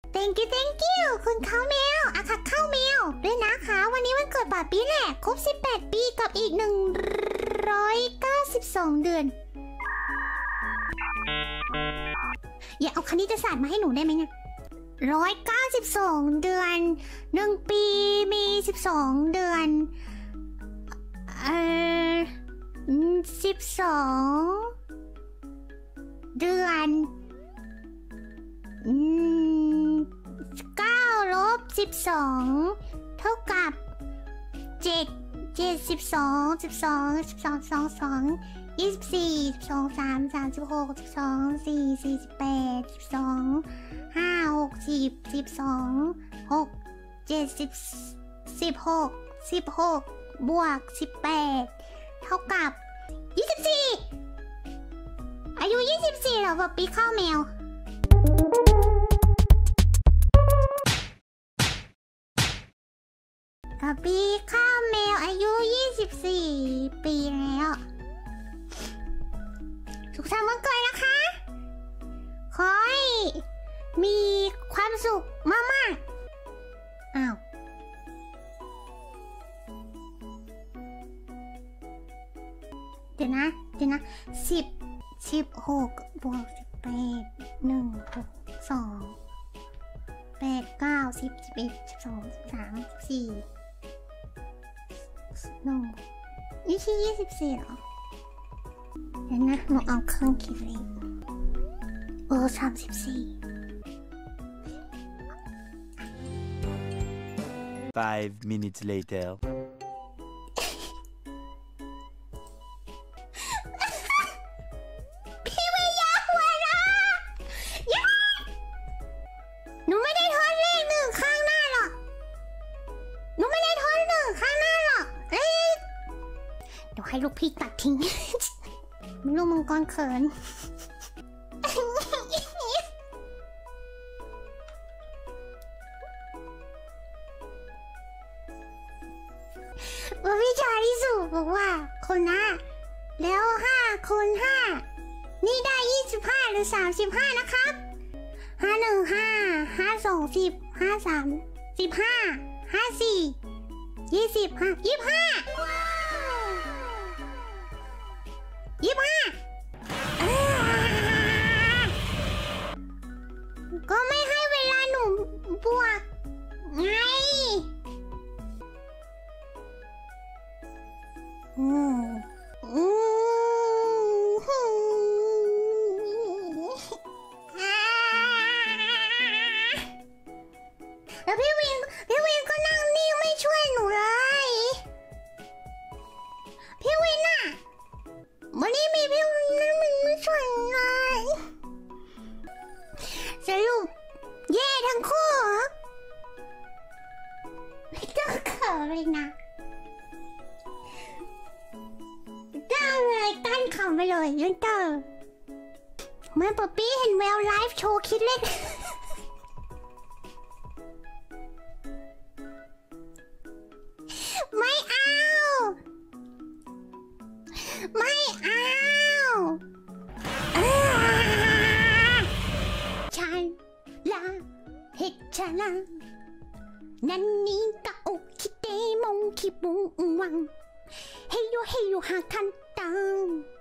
thank you คุณข้าวแมวอาค่ะข้าวแมวด้วยนะคะวันนี้วันเกิดบาร์บี้แหละครบ18 ปีกับอีก192 เดือนอย่าเอาคณิตศาสตร์มาให้หนูได้ไหมเนี่ย192 เดือน1 ปีมี12 เดือน12 เดือน9 ลบ 12เท่ากับ7 12 24 12 3 36 12 4 48 12 5 60 12 6 7 16 บวก 18เท่ากับ24อายุ24เหรอแบบปีข้าวแมวปีข้าวแมวอายุ24 ปีแล้วสุขสันต์วันเกิดนะคะขอให้มีความสุขมากๆอ้าวเดี๋ยวนะ16 บวก 18 1 6 2 8 9 10 11 12 13 14นี่ที่24เหรอเดี๋ยวนะหนูเอาเครื่องคิดเลข34 5 minutes later หนูไม่ได้ทอนเลข1ข้างหน้าหรอกหนูไม่ได้ทอน1ข้างหน้าหรอกเดี๋ยวให้ลูกพี่ตัดทิ้งลูกมังกรเขินวิชาที่สุดบอกว่าคนนะแล้ว5 คูณ 5นี่ได้25หรือ35นะครับ51 5 52 10 53 15 54 25 ก็ไม่ให้เวลาหนูบวกไงแล้วพี่วินก็นั่งนิ่งไม่ช่วยหนูเลยพี่วินอะวันนี้มีพี่วินไม่ช่วยเลยสรุปแย่ทั้งคู่เหรอไม่ต้องเขินเลยนะได้เลยตั้นขำไปเลยยันเตอร์เมื่อป๊อปปี้เห็นแววไลฟ์โชว์คิดเล็กไม่เอาฉันละเหตุฉันละนั่นนี่ก็โอคิเตมงคิบุงวังเฮโยหาคันตัง